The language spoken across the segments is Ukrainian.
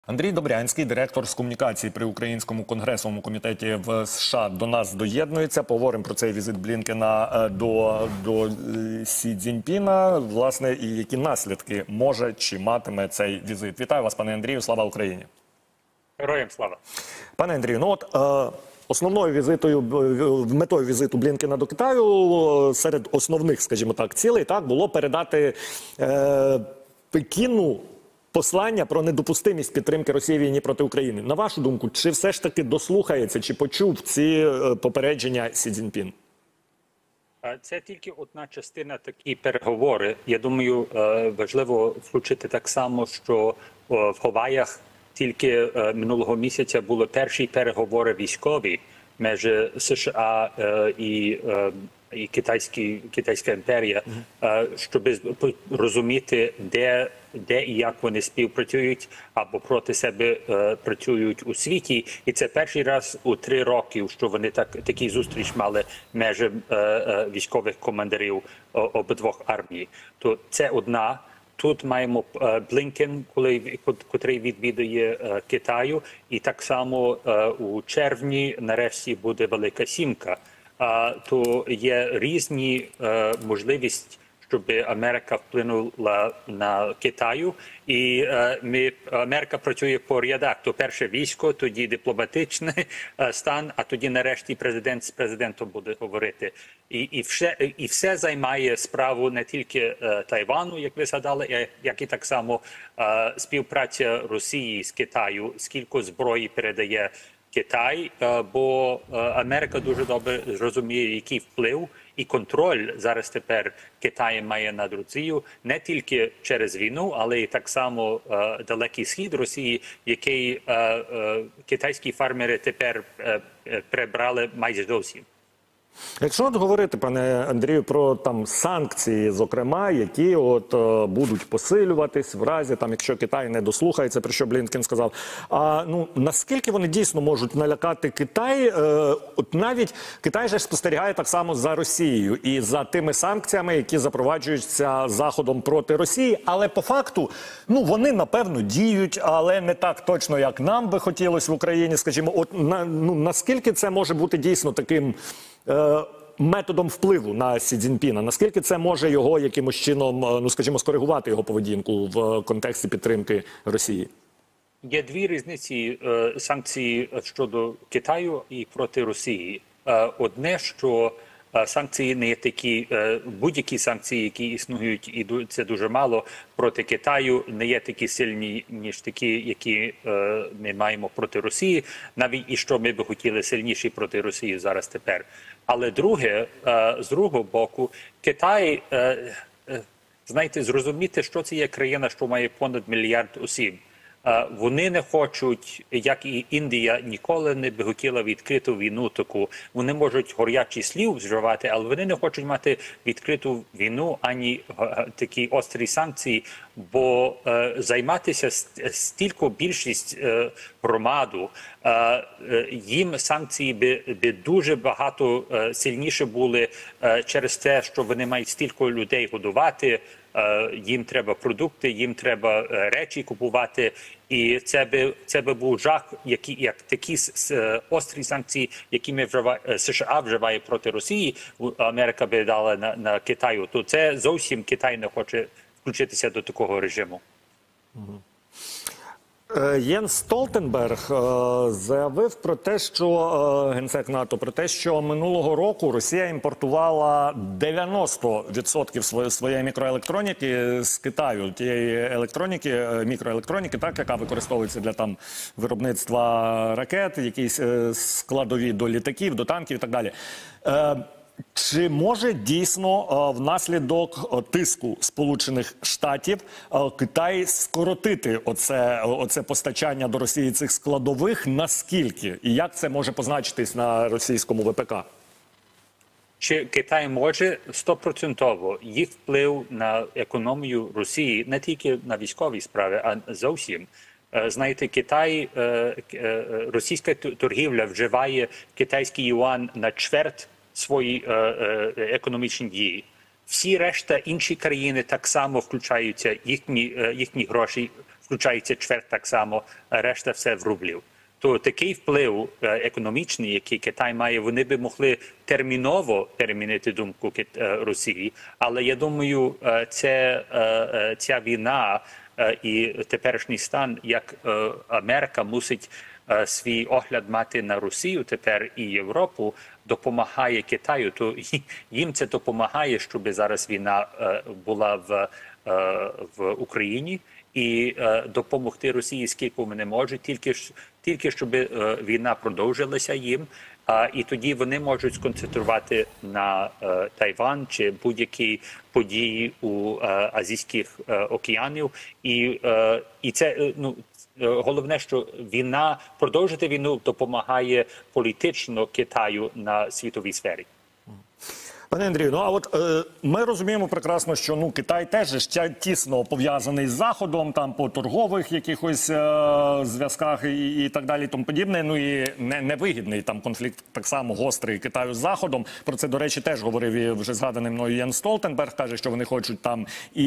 Андрій Добрянський, директор з комунікації при Українському конгресовому комітеті в США, до нас доєднується. Поговоримо про цей візит Блінкена до Сі Цзіньпіна, власне, і які наслідки може чи матиме цей візит. Вітаю вас, пане Андрію, слава Україні. Героям слава. Пане Андрію, основною метою візиту Блінкена до Китаю серед основних, скажімо так, цілей було передати Пекіну послання про недопустимість підтримки Росії в війні проти України. На вашу думку, чи все ж таки дослухається, чи почув ці попередження Сі Цзіньпін? Це тільки одна частина такі переговори. Я думаю, важливо включити так само, що в Гаваях тільки минулого місяця були перші переговори військові між США і Китайська імперія, щоб розуміти, де і як вони співпрацюють або проти себе працюють у світі. І це перший раз у 3 роки, що вони такі зустріч мали між військових командирів обидвох армій. То це одна. Тут маємо Блінкен, котрий відвідує Китаю, і так само у червні нарешті буде Велика Сімка. То є різні можливості, щоб Америка вплинула на Китаю. І Америка працює по рядах. То перше військо, тоді дипломатичний стан, а тоді нарешті президент з президентом буде говорити. І все займає справу не тільки Тайвану, як ви згадали, як і так само співпраця Росії з Китаю, скільки зброї передає Китай, бо Америка дуже добре розуміє, який вплив і контроль зараз тепер Китай має над Росією, не тільки через війну, але і так само Далекий Схід Росії, який китайські фермери тепер прибрали майже зовсім. Якщо говорити, пане Андрію, про санкції, зокрема, які будуть посилюватись в разі, якщо Китай не дослухається, про що Блінкен сказав, наскільки вони дійсно можуть налякати Китай? Навіть Китай же спостерігає так само за Росією і за тими санкціями, які запроваджуються Заходом проти Росії, але по факту, вони, напевно, діють, але не так точно, як нам би хотілося в Україні, скажімо. Наскільки це може бути дійсно таким методом впливу на Сі Цзіньпіна? Наскільки це може його якимось чином, скажімо, скоригувати його поведінку в контексті підтримки Росії? Є дві різниці санкцій щодо Китаю і проти Росії. Одне, що санкції не є такі, будь-які санкції, які існують, і це дуже мало, проти Китаю, не є такі сильні, ніж такі, які ми маємо проти Росії, навіть і що ми би хотіли сильніші проти Росії зараз тепер. Але друге, з другого боку, Китай, знаєте, зрозуміти, що це є країна, що має понад 1 мільярд осіб. Вони не хочуть, як і Індія, ніколи не би хотіла відкриту війну таку. Вони можуть горячі слів вживати, але вони не хочуть мати відкриту війну, ані такі острі санкції, бо займатися стільки більшість громаду, їм санкції би дуже багато сильніше були через те, що вони мають стільки людей годувати, їм треба продукти, їм треба речі купувати, і це би був жах, як такі острі санкції, які США вживає проти Росії, Америка би дала на Китаю, то це зовсім Китай не хоче включитися до такого режиму. Єнс Столтенберг заявив про те, що генсек НАТО, про те, що минулого року Росія імпортувала 90% своєї мікроелектроніки з Китаю, тієї електроніки, мікроелектроніки, яка використовується для виробництва ракет, якісь складові до літаків, до танків і так далі. Чи може дійсно внаслідок тиску Сполучених Штатів Китай скоротити оце постачання до Росії цих складових? Наскільки? І як це може позначитись на російському ВПК? Чи Китай може? 100%. Їх вплив на економію Росії, не тільки на військові справи, а зовсім. Знаєте, Китай, російська торгівля вживає китайський юан на чверть свої економічні дії. Всі решта інші країни так само включаються, їхні гроші включається чверть так само, решта все в рублів. То такий вплив економічний, який Китай має, вони би могли терміново перемінити думку Росії. Але я думаю, ця війна і теперішній стан, як Америка мусить свій огляд мати на Росію тепер і Європу, допомагає Китаю, то їм це допомагає, щоб зараз війна була в Україні. І допомогти Росії скільки вони можуть, тільки щоб війна продовжилася їм, і тоді вони можуть сконцентрувати на Тайван чи будь-які події у азійських океанів. І це головне, що продовжити війну допомагає політично Китаю на світовій сфері. Пане Андрію, а от ми розуміємо прекрасно, що Китай теж ще тісно пов'язаний з Заходом, там по торгових якихось зв'язках і так далі, тому подібне. І невигідний там конфлікт так само гострий Китаю з Заходом. Про це, до речі, теж говорив і вже згаданий мною Єнс Столтенберг, каже, що вони хочуть там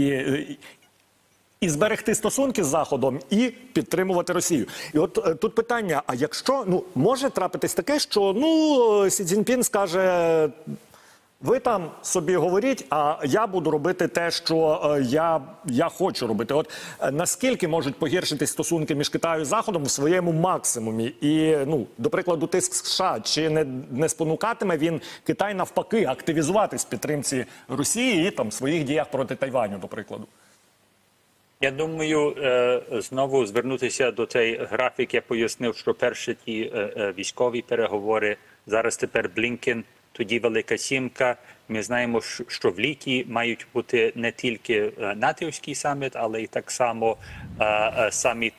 і зберегти стосунки з Заходом, і підтримувати Росію. І от тут питання, а якщо, може трапитись таке, що, Сі Цзіньпін скаже: ви там собі говоріть, а я буду робити те, що я хочу робити. От наскільки можуть погіршитись стосунки між Китаєм і Заходом в своєму максимумі? І, до прикладу, тиск США, чи не спонукатиме він Китай навпаки активізуватись в підтримці Росії і там в своїх діях проти Тайваню, до прикладу? Я думаю, знову звернутися до цей графік. Я пояснив, що перші ті військові переговори, зараз тепер Блінкен, тоді Велика Сімка. Ми знаємо, що в літі мають бути не тільки натівський саміт, але й так само саміт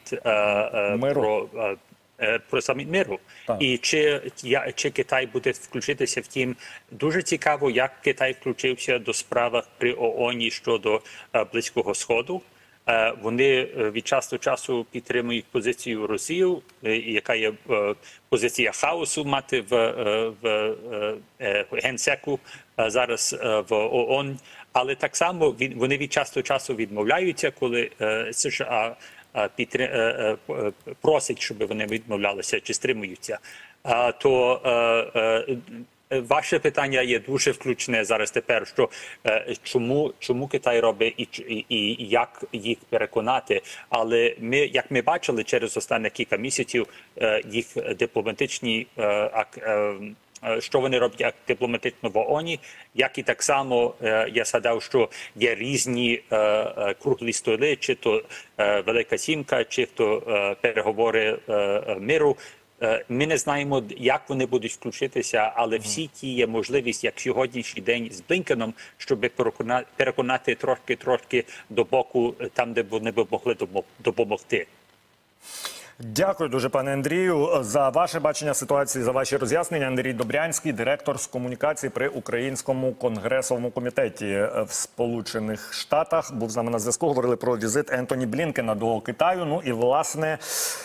про саміт миру. Так. І чи Китай буде включитися в тім? Дуже цікаво, як Китай включився до справ при ООН щодо Близького Сходу. Вони від часу до часу підтримують позицію Росії, яка є позиція хаосу мати в Генсеку, зараз в ООН. Але так само вони від часу до часу відмовляються, коли США просять, щоб вони відмовлялися чи стримуються. Ваше питання є дуже включне зараз тепер, що чому Китай робить і як їх переконати. Але як ми бачили через останні кілька місяців, їх дипломатичні що вони роблять дипломатично в ООН, як і так само я згадав, що є різні круглі столи, чи то Велика Сімка, чи то переговори миру. Ми не знаємо, як вони будуть включитися, але всі ті є можливість, як сьогоднішній день з Блінкеном, щоб переконати трошки до боку, там, де вони б могли допомогти. Дякую дуже, пане Андрію, за ваше бачення ситуації, за ваші роз'яснення. Андрій Добрянський, директор з комунікації при Українському конгресовому комітеті в Сполучених Штатах, був з нами на зв'язку. Говорили про візит Ентоні Блінкена до Китаю. І, власне,